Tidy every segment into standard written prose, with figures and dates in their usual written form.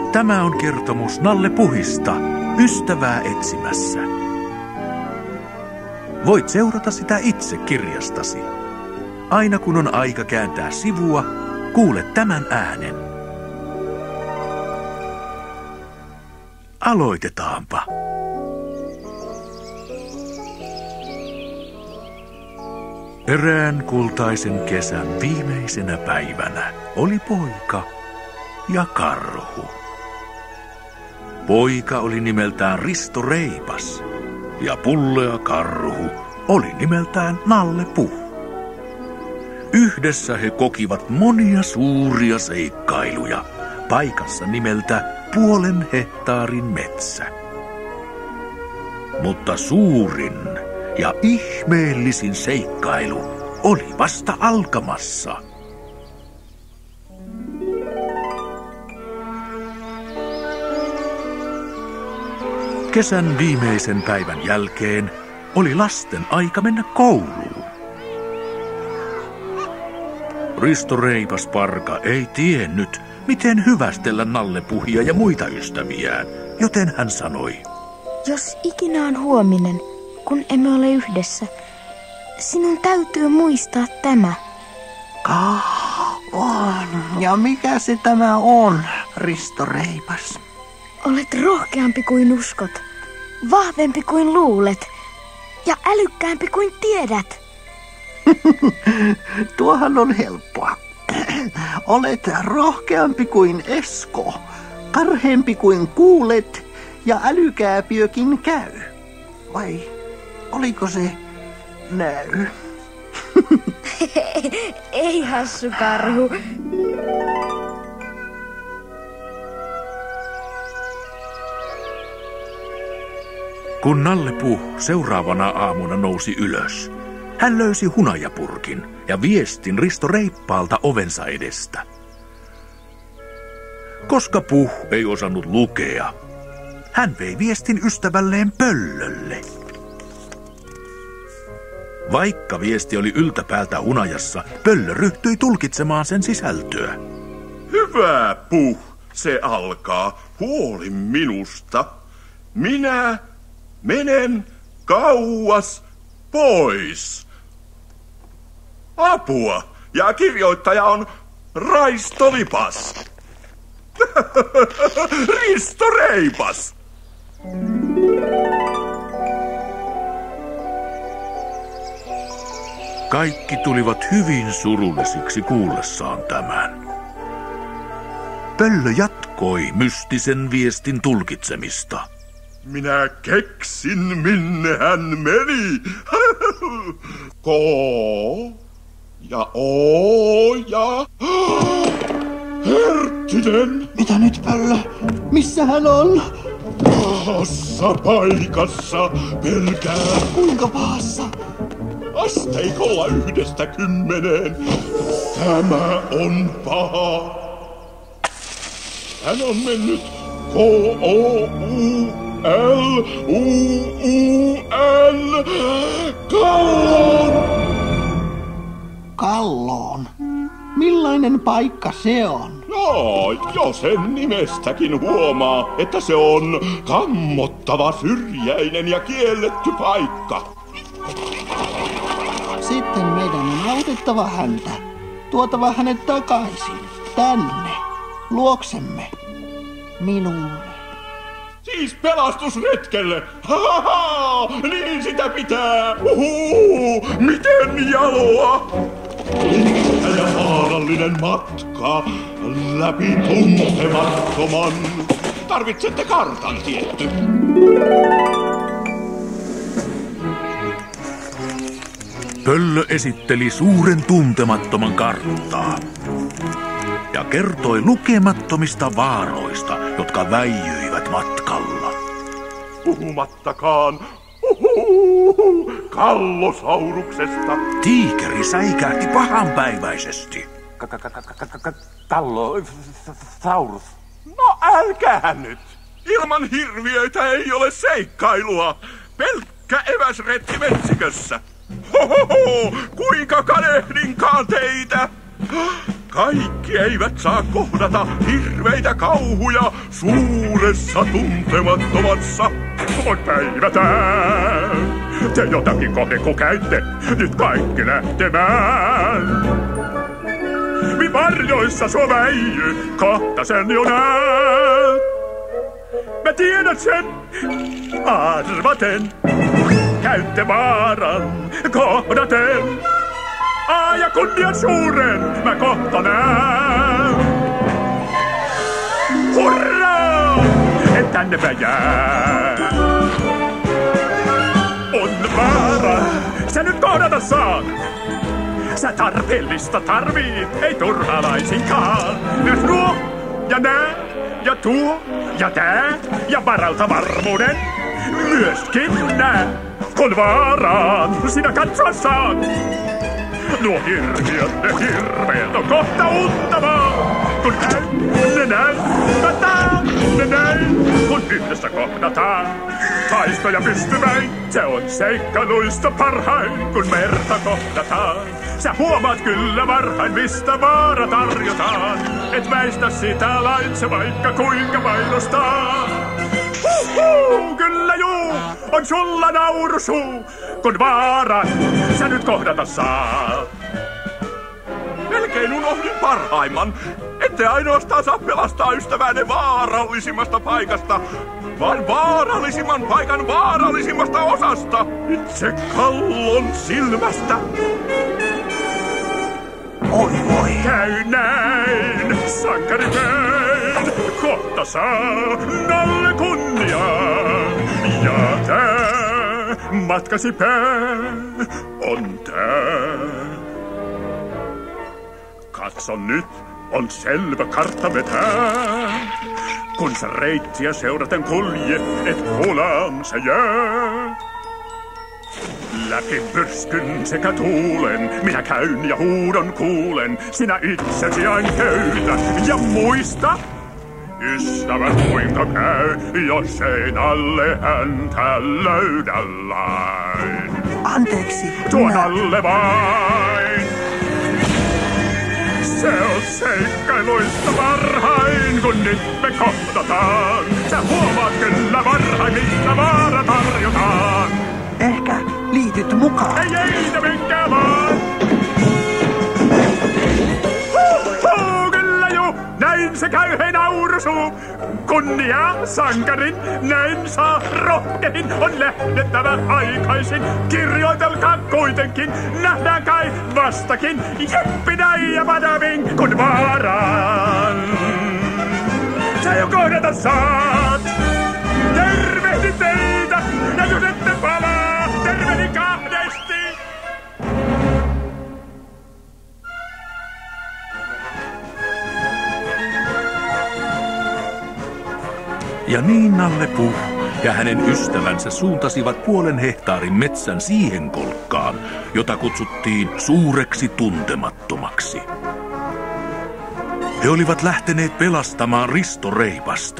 Tämä on kertomus Nalle Puhista, ystävää etsimässä. Voit seurata sitä itse kirjastasi. Aina kun on aika kääntää sivua, kuule tämän äänen. Aloitetaanpa. Erään kultaisen kesän viimeisenä päivänä oli poika ja karhu. Poika oli nimeltään Risto Reipas ja pullea karhu oli nimeltään Nalle Puh. Yhdessä he kokivat monia suuria seikkailuja paikassa nimeltä 0,5 hehtaarin metsä. Mutta suurin ja ihmeellisin seikkailu oli vasta alkamassa. Kesän viimeisen päivän jälkeen oli lasten aika mennä kouluun. Risto Reipas Parka ei tiennyt, miten hyvästellä Nalle Puhia ja muita ystäviään, joten hän sanoi: Jos ikinä on huominen, kun emme ole yhdessä, sinun täytyy muistaa tämä. On. Ja mikä se tämä on, Risto Reipas? Olet rohkeampi kuin uskot, vahvempi kuin luulet ja älykkäämpi kuin tiedät. Tuohan on helppoa. Olet rohkeampi kuin Esko, karheampi kuin kuulet ja älykääpiökin käy. Vai oliko se näy? Ei hassu karhu. Kun Nalle Puh seuraavana aamuna nousi ylös, hän löysi hunajapurkin ja viestin Risto Reippaalta ovensa edestä. Koska Puh ei osannut lukea, hän vei viestin ystävälleen Pöllölle. Vaikka viesti oli yltäpäältä hunajassa, Pöllö ryhtyi tulkitsemaan sen sisältöä. Hyvä Puh, se alkaa. Huoli minusta. Minä menen kauas pois. Apua! Ja kirjoittaja on Raisto Lipas. Risto Reipas. Kaikki tulivat hyvin surullisiksi kuullessaan tämän. Pöllö jatkoi mystisen viestin tulkitsemista. Minä keksin, minne hän meni. K ja O ja Herttinen. Mitä nyt, Pöllö? Missä hän on? Pahassa paikassa, pelkää. Kuinka pahassa? Asteikolla 1–10. Tämä on paha. Hän on mennyt K-O-U-L-U-U-L Kalloon. Kalloon? Millainen paikka se on? No, jo sen nimestäkin huomaa, että se on kammottava, syrjäinen ja kielletty paikka. Sitten meidän on autettava häntä. Tuotava hänet takaisin. Tänne. Luoksemme. Minulle. Siis pelastusretkelle. Ha-ha-ha! Niin sitä pitää. Miten jaloa? Pitkä ja vaarallinen matka läpi tuntemattoman. Tarvitsette kartan, tietty. Pöllö esitteli suuren tuntemattoman karttaa ja kertoi lukemattomista vaaroista, jotka väijyivät matkalla. Puhumattakaan Kallosauruksesta. Tiikeri säikähti pahanpäiväisesti. Saurus. No älkää nyt. Ilman hirviöitä ei ole seikkailua. Pelkkä eväsretki metsikössä. Hohoho, kuinka kadehdinkaan teitä. Kaikki eivät saa kohdata hirveitä kauhuja suuressa tuntemattomassa. On päivä tää. Te jotakin kohde kun käytte, nyt kaikki lähtemään. Mi varjoissa sua väijy, kohta sen jo näet. Mä tiedän sen, arvaten, käytte vaaran kohdaten. Ja kunnian suuren mä kohta näen. Hurraa, et tänne mä jää. On vaara, sä nyt kohdata saat. Sä tarpeellista tarvit, ei turhalaisinkaan. Myös nuo ja nää ja tuo ja tää ja varalta varmuuden. Myöskin nää, kun vaaraan sinä katsoa saat. Nuo hirviöt, ne hirveet on kohta uttavaa. Kun ne näyttätään, ne näin, kun yhdessä kohdataan. Taistoja pystyväin, se on seikkailuista parhain, kun merta kohdataan. Sä huomaat kyllä varhain, mistä vaara tarjotaan. Et väistä sitä laitse vaikka kuinka mainostaa. Kyllä juu, on sulla naurusuu, kun vaaran sä nyt kohdata saat. Melkein unohdin parhaimman. Ette ainoastaan saa pelastaa ystävänne vaarallisimmasta paikasta, vaan vaarallisimman paikan vaarallisimmasta osasta. Itse kallon silmästä. Oi voi. Käy näin, sankari tein, kohta saa nalle kunniaa. Ja tää matkasi pää on tää. Katso nyt, on selvä kartta vetää. Kun sä reittiä seuraten kulje, et hulaan sä jää. Läpi pyrskyn sekä tuulen, minä käyn ja huudon kuulen. Sinä itsesi ain köytä ja muista, ystävät kuinka käy, jos ei alle häntä löydä lain. Anteeksi, Tuon alle vain. Se on seikkailuista varhain, kun nyt me kohdataan. Sä huomaat kyllä varhain, mistä vaara tarjotaan. ehkä liityt mukaan. Ei minkään vaan. Kyllä juu, näin se käy hei naurusuu. Kunnia sankarin, näin saa rohkein. On lähdettävä aikaisin, kirjoitelkaa kuitenkin. Nähdään kai vastakin, jeppidai ja badaving, kun vaaraan. Sä jo kohdata saat. Tervehdin teitä, ja jos ette palaa, tervehdin kahdesti. Ja niin Nalle Puh ja hänen ystävänsä suuntasivat 0,5 hehtaarin metsän siihen kolkkaan, jota kutsuttiin suureksi tuntemattomaksi. He olivat lähteneet pelastamaan Risto Reipasta.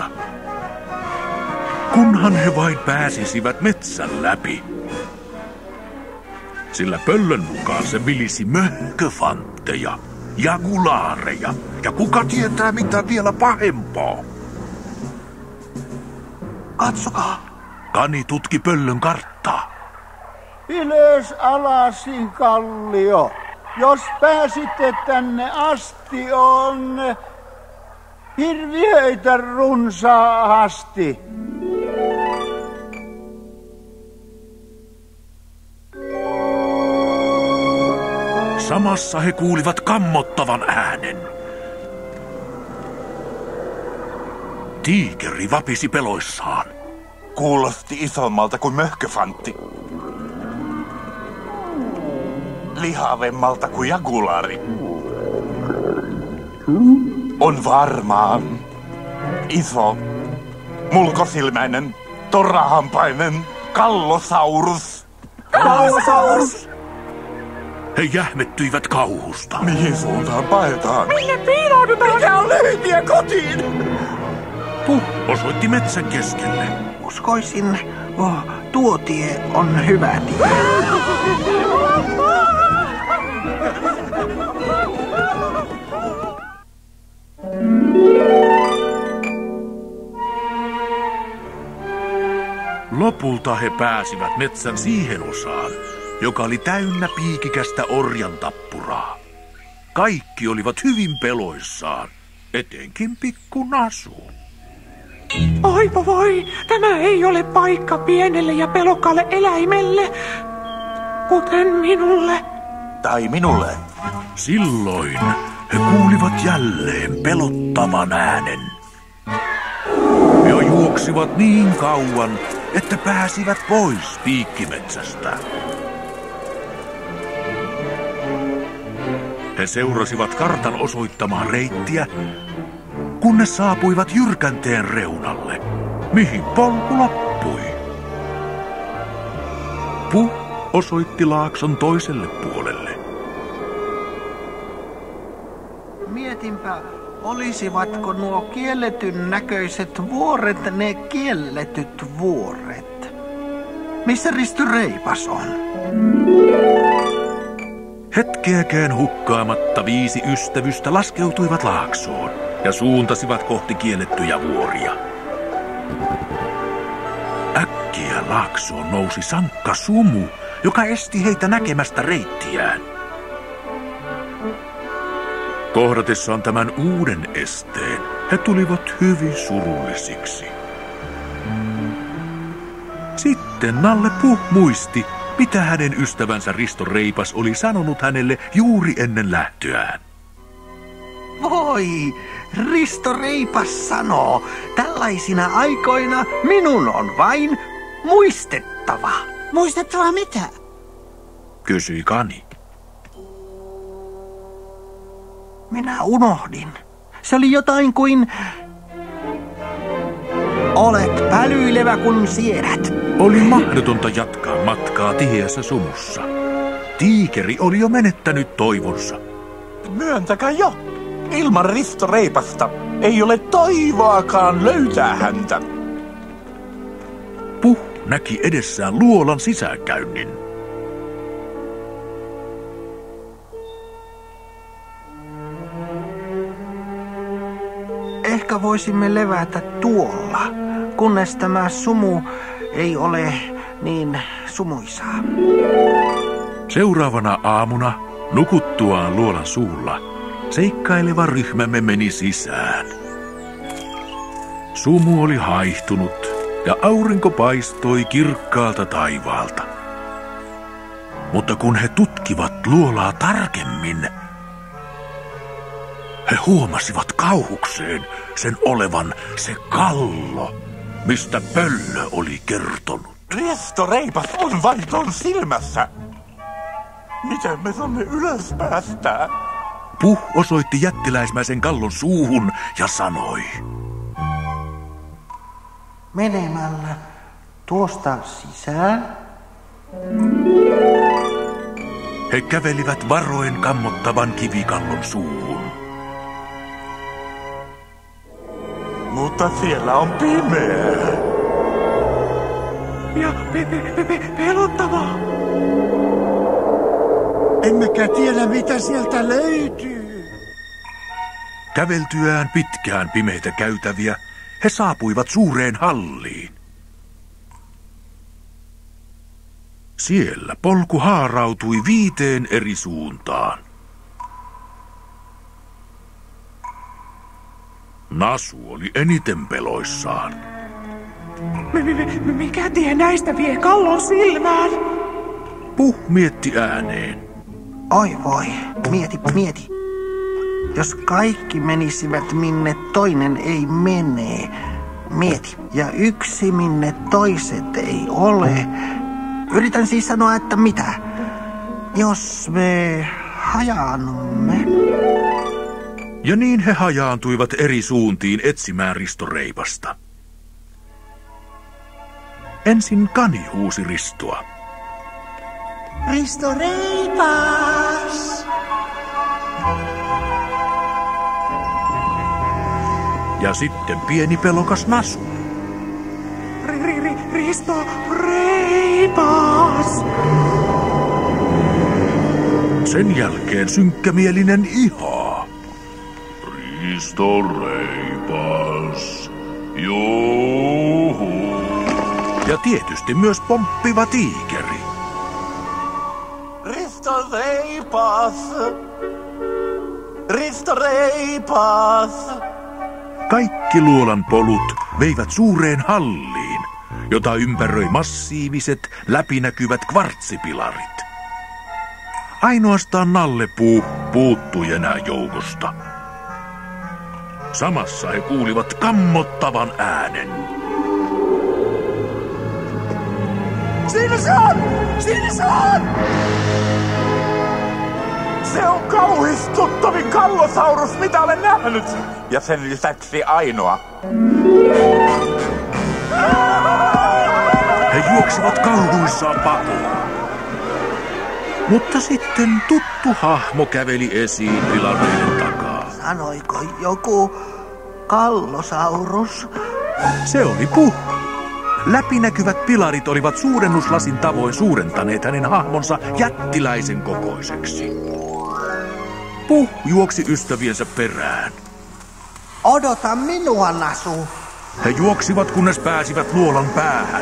Kunhan he vain pääsisivät metsän läpi. Sillä pöllön mukaan se vilisi möhköfantteja, jagulaareja ja kuka tietää mitä vielä pahempaa. Katsokaa. Kani tutki pöllön karttaa. Ylös alasin kallio. Jos pääsitte tänne asti on hirviöitä runsaasti. Samassa he kuulivat kammottavan äänen. Tiikeri vapisi peloissaan. Kuulosti isommalta kuin möhköfantti. Lihavemmalta kuin jagulaari. On varmaan iso, mulkosilmäinen, torahampainen kallosaurus. Kallosaurus! He jähmettyivät kauhusta. Mihin suuntaan paetaan? Minne piiloudutaan? Mikä on lyhyt tie kotiin? Puh osoitti metsän keskelle. Uskoisin, tuo tie on hyvä tie. Lopulta he pääsivät metsän siihen osaan, joka oli täynnä piikikästä orjan tappuraa. Kaikki olivat hyvin peloissaan, etenkin pikku Nasu. Oi voi, tämä ei ole paikka pienelle ja pelokkaalle eläimelle, kuten minulle. Tai minulle. Silloin he kuulivat jälleen pelottavan äänen. Ja juoksivat niin kauan, että pääsivät pois piikkimetsästä. He seurasivat kartan osoittamaa reittiä, kunnes saapuivat jyrkänteen reunalle, mihin polku loppui. Puh osoitti laakson toiselle puolelle. Mietinpä, olisivatko nuo kielletyn näköiset vuoret ne kielletyt vuoret? Missä Risto Reipas on? Hetkeäkään hukkaamatta 5 ystävystä laskeutuivat laaksoon ja suuntasivat kohti kiellettyjä vuoria. Äkkiä laaksoon nousi sankka sumu, joka esti heitä näkemästä reittiään. Kohdatessaan tämän uuden esteen, he tulivat hyvin surullisiksi. Sitten Nalle Puh muisti, mitä hänen ystävänsä Risto Reipas oli sanonut hänelle juuri ennen lähtöään. Voi, Risto Reipas sanoo, tällaisina aikoina minun on vain muistettava. Muistettava mitä? Kysyi Kani. Minä unohdin. Se oli jotain kuin... Olet pälyilevä kun siedät. Oli mahdotonta jatkaa matkaa tiheässä sumussa. Tiikeri oli jo menettänyt toivonsa. Myöntäkää jo. Ilman Risto Reipasta ei ole toivoakaan löytää häntä. Puh näki edessään luolan sisäänkäynnin. Ehkä voisimme levätä tuolla, kunnes tämä sumu ei ole niin sumuisaa. Seuraavana aamuna, nukuttuaan luolan suulla, seikkaileva ryhmämme meni sisään. Sumu oli haihtunut ja aurinko paistoi kirkkaalta taivaalta. Mutta kun he tutkivat luolaa tarkemmin, he huomasivat kauhukseen sen olevan se kallo, mistä Pöllö oli kertonut. Risto Reipas on vain ton silmässä. Miten me tonne ylös päästään? Puh osoitti jättiläismäisen kallon suuhun ja sanoi. Menemällä tuosta sisään. He kävelivät varoen kammottavan kivikallon suuhun. Mutta siellä on pimeä. Ja pelottavaa. Emmekä tiedä, mitä sieltä löytyy. Käveltyään pitkään pimeitä käytäviä, he saapuivat suureen halliin. Siellä polku haarautui 5 eri suuntaan. Nasu oli eniten peloissaan. Mikä tie näistä vie kallon silmään? Puh mietti ääneen. Oi voi, mieti. Jos kaikki menisivät minne toinen ei mene. Mieti. Ja yksi minne toiset ei ole. Yritän siis sanoa, että mitä? Jos me hajaannumme. Ja niin he hajaantuivat eri suuntiin etsimään Risto Reipasta. Ensin Kani huusi Ristoa. Risto Reipas! Ja sitten pieni pelokas Nasu. Risto Reipas! Sen jälkeen synkkämielinen Iha. Risto Reipas, juhu. Ja tietysti myös pomppiva tiikeri. Risto Reipas! Risto Reipas! Kaikki luolan polut veivät suureen halliin, jota ympäröi massiiviset, läpinäkyvät kvartsipilarit. Ainoastaan Nallepuu puuttui enää joukosta. Samassa he kuulivat kammottavan äänen. Siinä se on! Siinä se on! Se on kauhistuttavin kallosaurus, mitä olen nähnyt. Ja sen lisäksi ainoa. He juoksivat kauhuissaan pakoon. Mutta sitten tuttu hahmo käveli esiin pilareiden takaa. Sanoiko joku kallosaurus? Se oli Puh. Läpinäkyvät pilarit olivat suurennuslasin tavoin suurentaneet hänen hahmonsa jättiläisen kokoiseksi. Puh juoksi ystäviensä perään. Odota minua, Nasu. He juoksivat, kunnes pääsivät luolan päähän.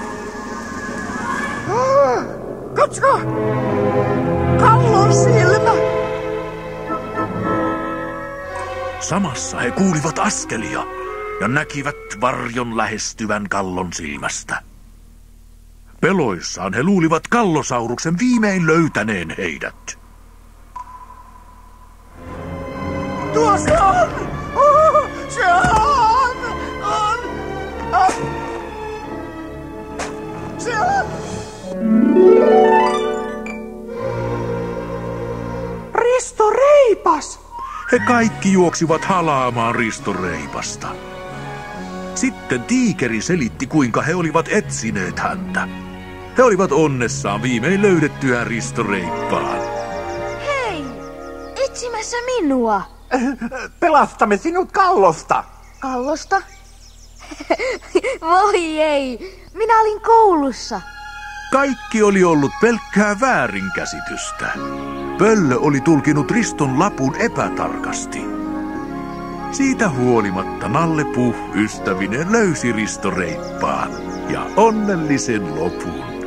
Katsokaa! Kallon silmä! Samassa he kuulivat askelia ja näkivät varjon lähestyvän kallon silmästä. Peloissaan he luulivat kallosauruksen viimein löytäneen heidät. Tuo se on! Se on! Se on! Risto Reipas! He kaikki juoksivat halaamaan Risto Reipasta. Sitten tiikeri selitti, kuinka he olivat etsineet häntä. He olivat onnessaan viimein löydettyään Risto Reippaan. Hei! Etsimässä minua. Pelastamme sinut kallosta. Kallosta? Voi ei! Minä olin koulussa. Kaikki oli ollut pelkkää väärinkäsitystä. Pöllö oli tulkinut Riston lapun epätarkasti. Siitä huolimatta Nallepuu ystävineen löysi Risto Reippaan ja onnellisen lopun.